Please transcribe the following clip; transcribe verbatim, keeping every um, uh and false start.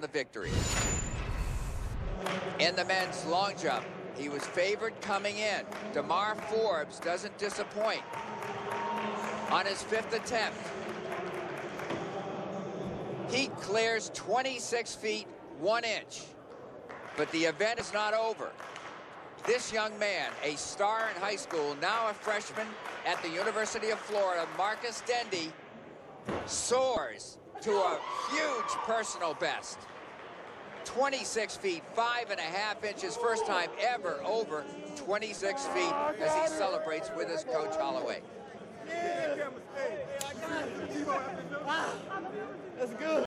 victory. In the men's long jump, he was favored coming in. DeMar Forbes doesn't disappoint. On his fifth attempt, he clears twenty-six feet, one inch. But the event is not over. This young man, a star in high school, now a freshman at the University of Florida, Marcus Dendy, soars to a huge personal best. twenty-six feet, five and a half inches, first time ever over twenty-six feet as he celebrates with his coach Holloway. That's good.